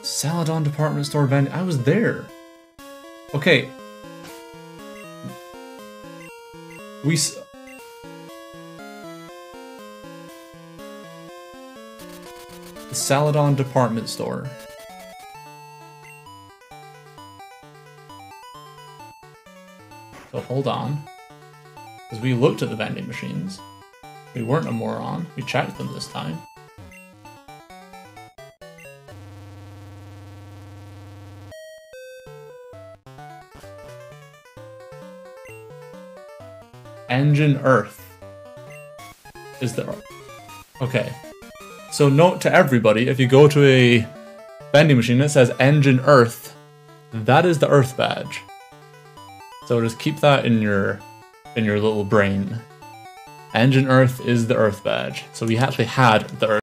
Saladon department store vending. I was there. Okay. The Saladon department store. So hold on. Because we looked at the vending machines. We weren't a moron. We checked them this time. Engine Earth is the... Okay. So note to everybody, if you go to a vending machine that says Engine Earth, that is the Earth badge. So just keep that in your little brain. Engine Earth is the Earth badge. So we actually had the